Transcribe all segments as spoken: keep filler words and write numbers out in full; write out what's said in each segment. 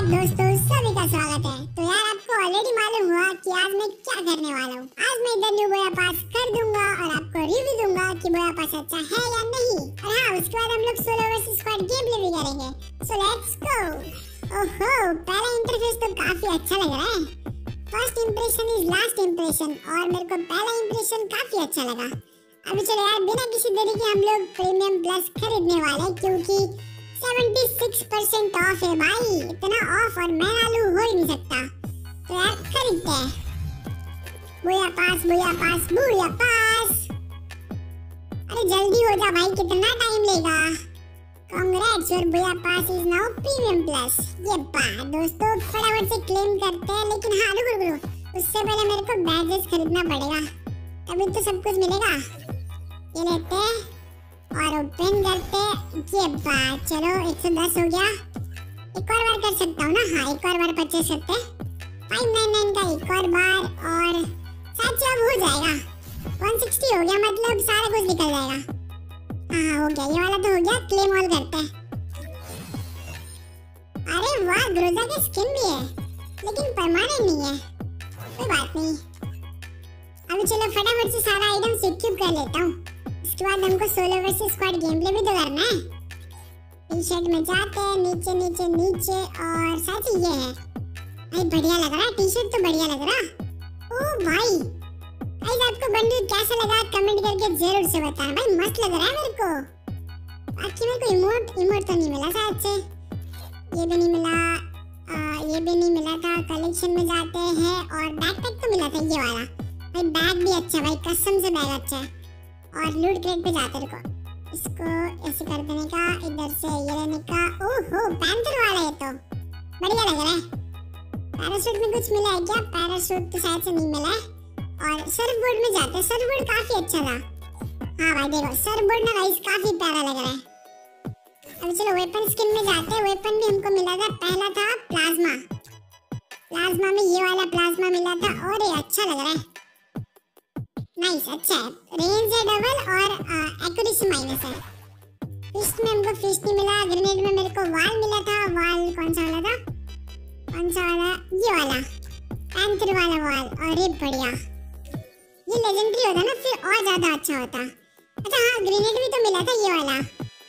दोस्तों सभी का स्वागत है। तो यार आपको ऑलरेडी मालूम हुआ कि आज मैं क्या करने वाला हूँ। आज मैं इधर न्यू बोया पास कर दूंगा और आपको रिव्यू दूंगा कि बोया पास अच्छा है या नहीं। और हाँ, उसके बाद हम लोग solo versus squad game play भी करेंगे। So let's go. ओहो, पहला इंटरफेस तो काफी अच्छा लग रहा है। First impression is last impression और मेरे को पहला इंप्रेशन काफी अच्छा लगा। अभी चलो यार, बिना किसी देरी के हम लोग प्रीमियम प्लस खरीदने वाले हैं क्योंकि छिहत्तर परसेंट ऑफ है भाई। इतना ऑफ और मैं आलू हो ही नहीं सकता। तो यार खरीदते हैं। बोया पास बोया पास बोया पास। अरे जल्दी हो जा भाई, कितना टाइम लेगा। Congrats, your Booyah pass is now premium plus. ये बात दोस्तों फटाफट से क्लेम करते हैं। लेकिन हाँ रुको रुको, उससे पहले मेरे को बैजेस खरीदना पड़ेगा, तभी तो सब कुछ मिलेगा। ये लेते हैं और ओपन करते। ये बात, चलो एक सौ दस हो गया। एक और बार कर सकता हूँ ना? हाँ, एक और बार परचेस करते हैं। फाइव नाइन नाइन का एक और बार और शायद अब हो जाएगा। एक सौ साठ हो गया, मतलब सारा कुछ निकल जाएगा। हाँ हो गया, ये वाला तो हो गया। क्लेम ऑल करते हैं। अरे वाह, ग्रोजा की स्किन भी है लेकिन परमानेंट नहीं है। कोई बात नहीं। अभी चलो फटाफट से सारा आइटम सिक्योर कर लेता हूँ। उसके बाद हमको solo versus squad game play भी तो करना है। टी शर्ट में जाते हैं, नीचे नीचे नीचे और साथ ही ये है भाई, बढ़िया लग रहा है। टी शर्ट तो बढ़िया लग रहा। ओ भाई, गाइस आपको बंडल कैसा लगा कमेंट करके जरूर से बताना भाई। मस्त लग रहा है मेरे को। बाकी मेरे को इमोट इमोट तो नहीं मिला शायद से। ये भी नहीं मिला, आ, ये भी नहीं मिला था। कलेक्शन में जाते हैं और बैकपैक तो मिला था ये वाला भाई। बैग भी अच्छा भाई, कसम से बैग अच्छा है। और लूट क्रेट पे जाते रुको, इसको ऐसे कर देने का, इधर से ये लेने का। ओहो, पैंथर वाला है तो बढ़िया लग रहा है। पैराशूट में कुछ मिला है क्या? पैराशूट तो शायद से नहीं मिला है। और सर्फबोर्ड में जाते हैं। सर्फबोर्ड काफी अच्छा था। हाँ भाई देखो, सर्फबोर्ड ना गाइस काफी प्यारा लग रहा है। अब चलो वेपन स्किन में जाते हैं। वेपन भी हमको मिला था, पहला था प्लाज्मा। प्लाज्मा में ये वाला प्लाज्मा मिला था और ये अच्छा लग रहा है। नाइस, अच्छा है। रेंज है डबल और एक्यूरेसी माइनस है। फिस्ट में हमको फिस्ट नहीं मिला। ग्रेनेड में मेरे को वाल मिला था। वाल कौन सा वाला था? कौन सा वाला? ये वाला पैंथर वाला वाल। अरे बढ़िया, ये लेजेंडरी होता ना फिर और ज्यादा अच्छा होता। अच्छा हाँ, ग्रेनेड भी तो मिला था ये वाला।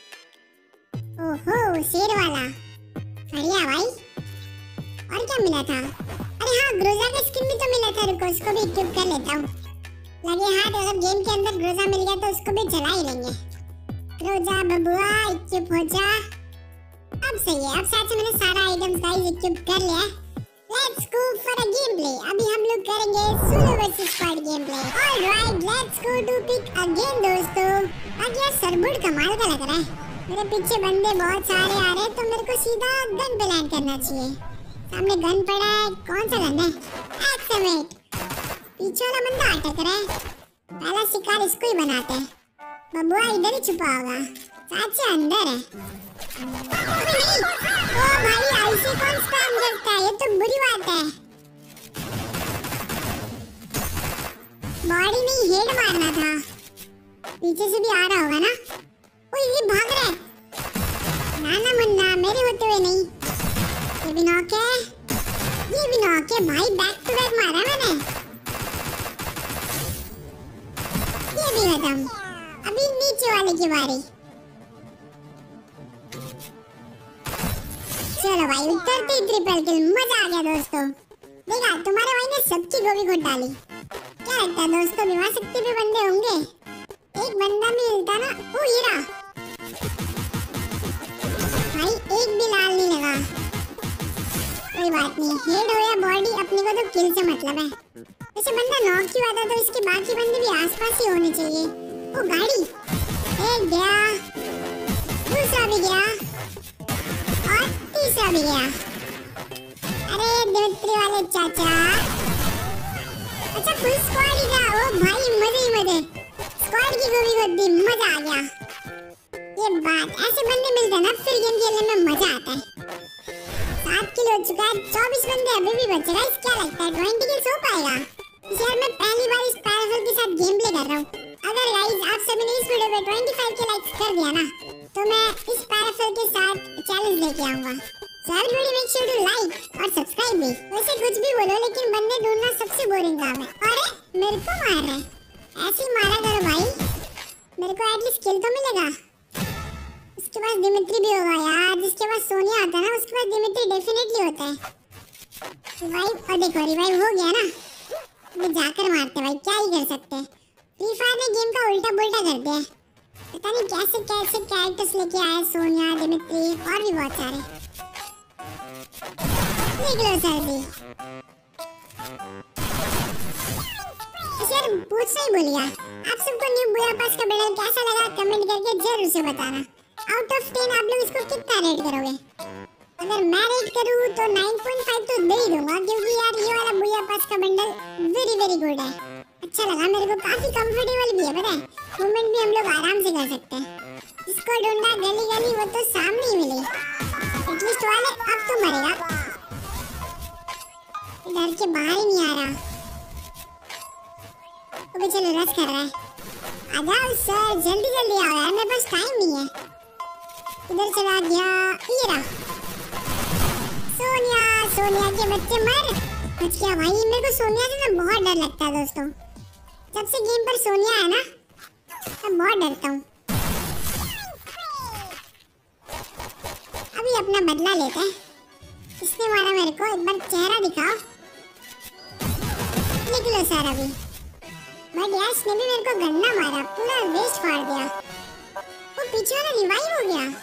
ओहो, शेर वाला बढ़िया भाई। और क्या मिला था? अरे हाँ, ग्रोजा का स्किन भी तो मिला था। रुको, उसको भी इक्विप कर लेता हूँ। लगे हाथ, अगर गेम के अंदर ग्रोजा मिल गया तो उसको भी चला ही लेंगे। ग्रोजा बबुआ इक्विप हो जा। अब सही है। अब साथ से मैंने सारा आइटम्स गाइस इक्विप कर लिया। Let's go for a game play. अभी हम लोग करेंगे solo versus squad game play. Alright, let's go to pick again दोस्तों। अब ये सरबोर्ड कमाल का लग रहा है। मेरे पीछे बंदे बहुत सारे आ रहे हैं तो मेरे को सीधा गन पे लैंड करना चाहिए। सामने गन पड़ा है। कौन सा गन है? एक्समेट। पीछे वाला बंदा अटक रहा है। पहला शिकार इसको ही बनाते हैं। बबुआ इधर ही छुपा होगा, चाचा अंदर है। ओ भाई, ऐसे कौन स्पैम करता है? ये तो बुरी बात है। बॉडी नहीं, हेड मारना था। पीछे से भी आ रहा होगा ना। ओ ये भाग रहा है। ना ना मुन्ना, मेरे होते हुए नहीं। ये भी नॉक है, ये भी नॉक है भाई। बैक टू बैक मारा मैंने। ये भी खत्म। अभी नीचे वाले की बारी। चलो भाई, उतरते ही ट्रिपल किल। मजा आ गया दोस्तों। देखा, तुम्हारे भाई ने सबकी गोली खोद डाली। क्या लगता है दोस्तों, विवाह शक्ति पे बंदे होंगे? एक बंदा मिलता ना। ओ ये रहा भाई, एक भी लाल नहीं लगा। कोई बात नहीं, हेड हो या बॉडी, अपने को तो किल से मतलब है। वैसे बंदा नॉक की बात है तो इसके बाकी बंदे भी आसपास ही होने चाहिए। ओ गाड़ी, एक गया, दूसरा भी गया और तीसरा भी गया। अरे दिमित्री वाले चाचा। अच्छा फुल स्क्वाड ही था। ओ भाई मजे ही मजे। स्क्वाड की गोली को दी, मजा आ गया। ये बात, ऐसे बंदे मिलते हैं ना फिर गेम खेलने में मजा आता है। सात किल हो चुका है, चौबीस बंदे अभी भी बचे। गाइस क्या लगता है बीस किल्स हो पाएगा? इस यार मैं पहली बार इस पैराशूट के साथ गेम प्ले कर रहा हूँ। अगर गाइस आप सभी ने इस वीडियो पे पच्चीस के लाइक्स कर दिया ना तो मैं इस पैराशूट के साथ चैलेंज लेके आऊंगा। So everybody make sure to like, subscribe भी। वैसे कुछ भी बोलो लेकिन बंदे ढूंढना सबसे बोरिंग काम है। अरे मेरे को मार रहा है, ऐसे ही मारा करो भाई, मेरे को एटलीस्ट किल तो मिलेगा। उसके पास दिमित्री भी होगा यार, जिसके पास सोनिया होता है ना उसके पास दिमित्री डेफिनेटली होता है। रिवाइव, और देखो रिवाइव हो गया ना, अभी जाकर मारते भाई, क्या ही कर सकते हैं। फ्री फायर ने गेम का उल्टा पुल्टा कर दिया, पता नहीं कैसे कैसे कैरेक्टर्स लेके आए, सोनिया, दिमित्री और भी बहुत सारे। देख लो सर जी, सर पूछना ही भूल गया, आप सबको न्यू बुडापेस्ट का बंडल कैसा लगा कमेंट करके जरूर से बताना। आउट ऑफ टेन आप लोग इसको कितना रेट करोगे? अगर मैं रेट करूँ तो नाइन पॉइंट फाइव तो दे ही दूंगा, क्योंकि यार ये वाला बुडापेस्ट का बंडल वेरी वेरी गुड है, अच्छा लगा मेरे को, काफी कंफर्टेबल भी है, पता है मूवमेंट भी हम लोग आराम से कर सकते हैं। जिसको ढूंढा गली गली वो तो सामने ही मिली, एटलीस्ट वाले अब तो मरेगा, डर के बाहर ही नहीं आ रहा। अबे चलो रश कर रहा है, आ जाओ सर जल्दी जल्दी आओ यार, मेरे पास टाइम नहीं है। इधर चला गया, ये रहा सोनिया, सोनिया के बच्चे मर बच गया भाई। मेरे को सोनिया से ना बहुत डर लगता है दोस्तों, जब से गेम पर सोनिया है ना मैं बहुत डरता हूँ। अभी अपना बदला लेते हैं, किसने मारा मेरे को, एक बार चेहरा दिखाओ। निकलो सर अभी, बट यार इसने भी मेरे को गन्ना मारा, पूरा वेस्ट फाड़ दिया। वो पीछे वाला रिवाइव हो गया,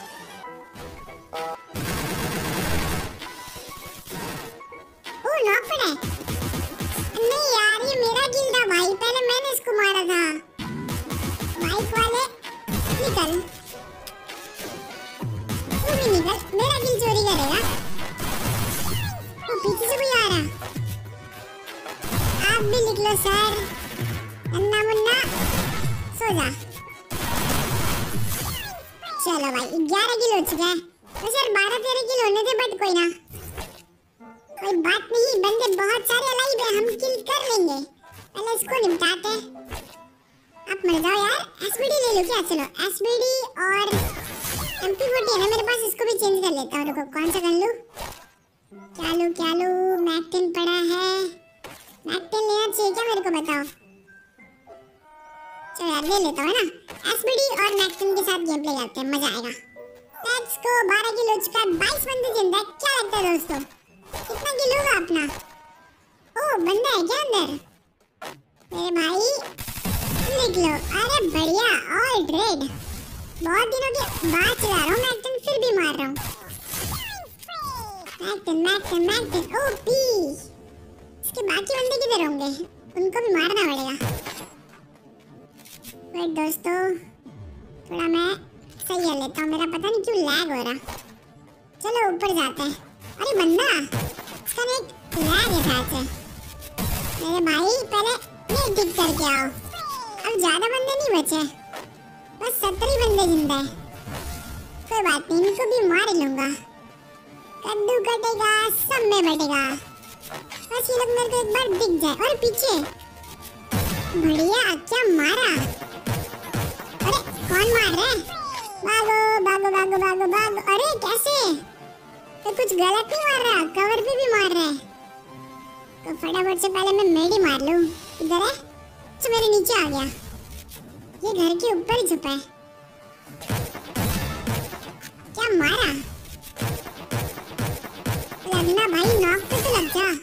ओ नॉक पड़ा है। नहीं यार ये मेरा किल था भाई, पहले मैंने इसको मारा था। बाइक वाले निकल, तू भी निकल, मेरा किल चोरी करेगा। वो पीछे से कोई आ रहा, आप भी निकलो सर, अन्ना मुन्ना सो जा। चलो भाई ग्यारह किल हो चुका है, तो सर बारह तेरह किल होने थे, बट कोई ना, कोई बात नहीं, बंदे बहुत सारे अलाइव हैं, हम किल कर लेंगे। पहले इसको निपटाते हैं, आप मर जाओ यार। एसबीडी ले लो क्या? चलो एसबीडी और एमपी फोर्टी है ना मेरे पास, इसको भी चेंज कर लेता हूँ। रुको कौन सा कर लूँ, क्या लूँ क्या लूँ, मैक टेन पड़ा है, मैक टेन लेना चाहिए क्या मेरे को बताओ? चलो यार ले लेता हूँ ना, एसबीडी और मैक टेन के साथ गेम प्ले करते हैं, मजा आएगा। लेट्स गो, बारह किल हो चुका है, बाईस बंदे जिंदा है, क्या लगता है दोस्तों कितना किल होगा अपना? ओ बंदा है क्या अंदर मेरे भाई, लिख लो। अरे बढ़िया, ऑल रेड, बहुत दिनों के बाद चला रहा हूँ मैकटन, फिर भी मार रहा हूँ। मैकटन मैकटन मैकटन ओपी। इसके बाकी बंदे किधर होंगे, उनको भी मारना पड़ेगा। वेट दोस्तों, थोड़ा मैं सही कर लेता हूँ, मेरा पता नहीं क्यों लैग हो रहा। चलो ऊपर जाते हैं। अरे बंदा, इसका एक लैग है शायद से। मेरे भाई पहले ये टिक करके आओ, अब ज्यादा बंदे नहीं बचे, बस सत्तर ही बंदे जिंदा है। कोई बात नहीं, इनको भी मार लूंगा, कद्दू कटेगा सब में बटेगा, बस ये लोग मेरे को एक बार दिख जाए। और पीछे बढ़िया, क्या मारा, अरे कौन मार रहा है, भागो भागो भागो भागो भागो। अरे कैसे, तो कुछ गलत नहीं मार रहा, कवर पे भी मार रहा है, तो फटाफट से पहले मैं मेडी मार लूं। इधर है, तो मेरे नीचे आ गया, ये घर के ऊपर ही छुपा है। क्या मारा, लगना भाई नॉक पे तो लग जा,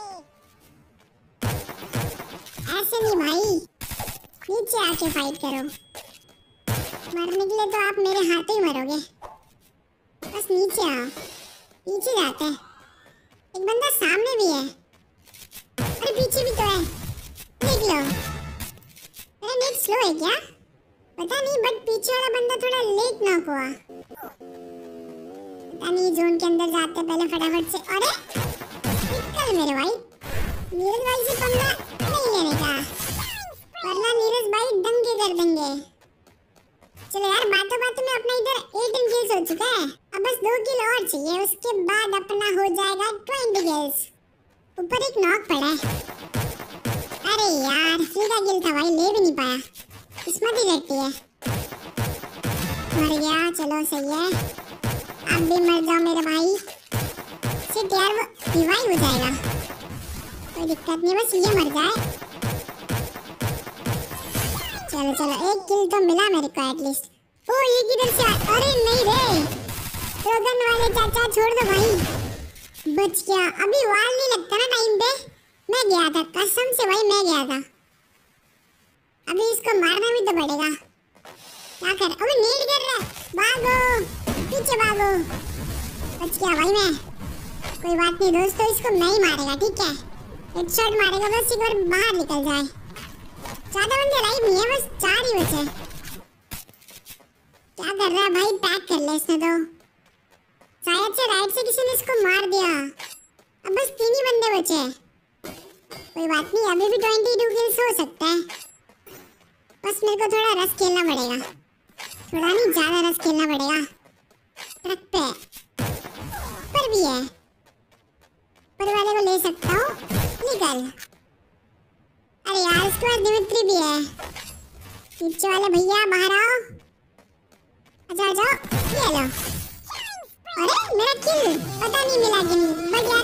ऐसे नहीं भाई, नीचे आके फाइट करो, मरने के लिए तो आप मेरे हाथों ही मरोगे, बस नीचे आओ। पीछे जाते हैं, एक बंदा सामने भी है, अरे पीछे भी तो है, देख लो। मेरा नेट स्लो है क्या पता नहीं, बट पीछे वाला बंदा थोड़ा लेट नॉक हुआ, पता नहीं। जोन के अंदर जाते पहले फटाफट से। अरे निकल मेरे भाई, नीरज भाई से पंगा नहीं लेने का, वरना नीरज भाई दंगे कर देंगे। चलो यार बातों बातों में अपना इधर अठारह किल्स हो चुका है, अब बस दो किल और चाहिए, उसके बाद अपना हो जाएगा बीस किल्स। ऊपर एक नॉक पड़ा है, अरे यार सीधा किल था भाई, ले भी नहीं पाया, किस्मत ही रहती है। मर गया, चलो सही है, आप भी मर जाओ मेरे भाई, शिट यार, वो रिवाइव हो जाएगा, कोई दिक्कत नहीं, बस ये मर जाए। चलो चलो, एक किल तो मिला मेरे को एटलीस्ट। ओ ये किधर से आ... अरे नहीं रे, रोगन वाले चाचा छोड़ दो भाई, बच गया। अभी वाल नहीं लगता ना टाइम पे, मैं गया था कसम से भाई, मैं गया था। अभी इसको मारना भी तो पड़ेगा। क्या कर, अबे नीड कर रहा है, भागो पीछे भागो, बच गया भाई मैं। कोई बात नहीं दोस्तों, इसको नहीं मारेगा ठीक है, हेडशॉट मारेगा बस, एक बार बाहर निकल जाए। ज्यादा बंदे लाइव नहीं है, बस चार ही बचे। क्या कर रहा है भाई, पैक कर ले इसने तो। शायद से राइट से किसी ने इसको मार दिया, अब बस तीन ही बंदे बचे। कोई बात नहीं, अभी भी बाईस किल्स हो सकता है, बस मेरे को थोड़ा रश खेलना पड़ेगा, थोड़ा नहीं ज्यादा रश खेलना पड़ेगा। ट्रक पे पर भी है, पर वाले को ले सकता हूँ, निकल। अरे यार इसके पास दिमित्री भी है। नीचे वाले भैया बाहर आओ, अच्छा जाओ, ये लो। अरे मेरा किल पता नहीं मिला कि नहीं, बट यार